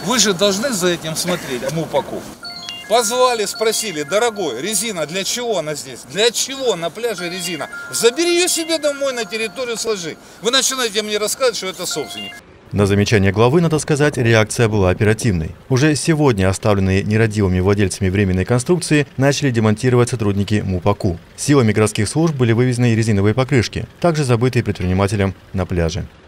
Вы же должны за этим смотреть, МУПАКу. Позвали, спросили: дорогой, резина для чего она здесь? Для чего на пляже резина? Забери ее себе домой, на территорию сложи. Вы начинаете мне рассказывать, что это собственник. На замечание главы, надо сказать, реакция была оперативной. Уже сегодня оставленные нерадивыми владельцами временной конструкции начали демонтировать сотрудники МУПАКу. Силами городских служб были вывезены резиновые покрышки, также забытые предпринимателем на пляже.